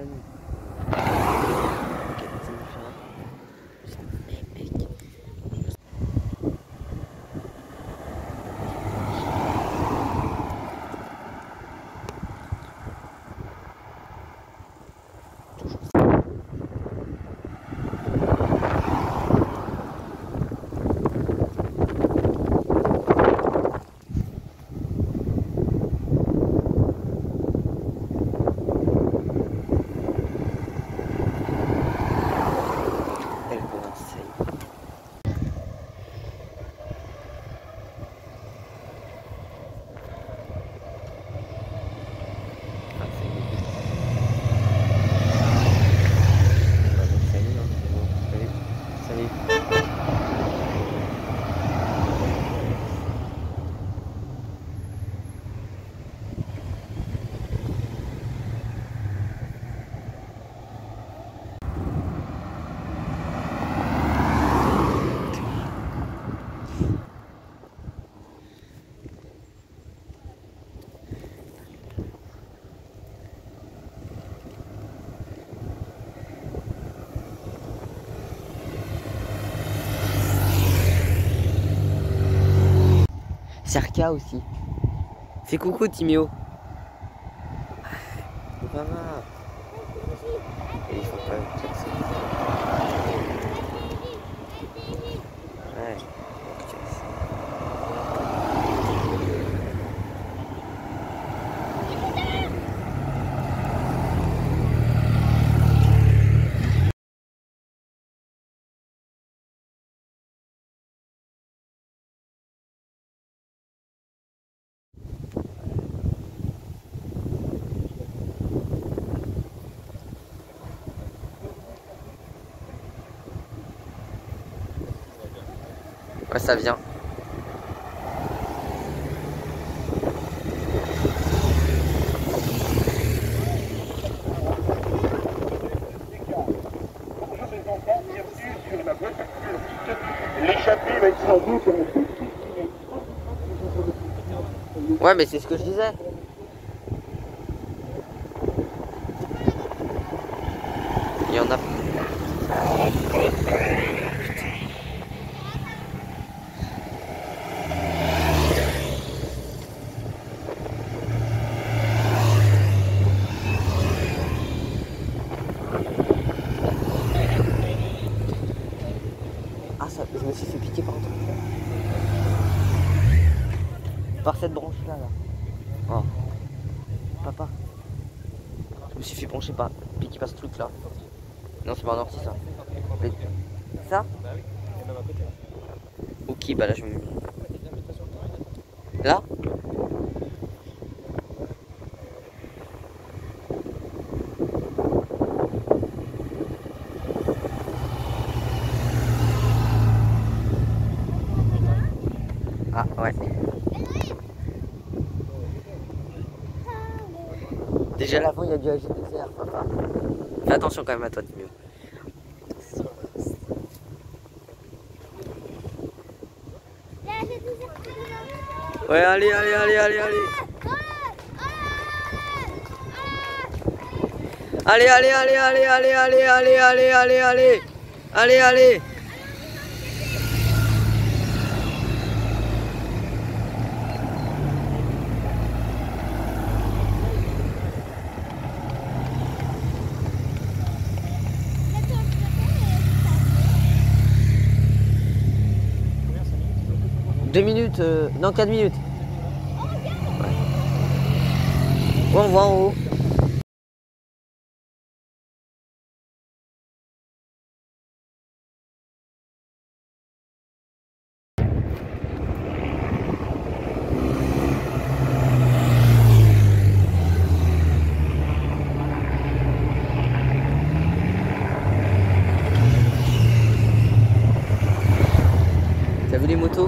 famille. Sarka aussi. Fais coucou Timéo. Ça va. Et il faut pas faire ça. Ouais. Ouais, ça vient. L'échappée va être sans doute. Ouais, mais c'est ce que je disais. Il y en a. Ah, ça, je me suis fait piquer par un truc. Par cette branche là. Oh. Papa. Je me suis fait piquer par ce truc là. Non, c'est pas un ortie ça. Mais... Ça? Ok, bah là je me... Là? Ah ouais. Déjà l'avant il y a du AG2R, papa. Fais attention quand même à toi, Timio. Ouais, allez, allez, allez, allez, allez. Allez, allez, allez, allez, allez, allez, allez, allez, allez, allez. Allez, allez. Deux minutes, non 4 minutes. Ouais, on voit en haut. T'as vu les motos?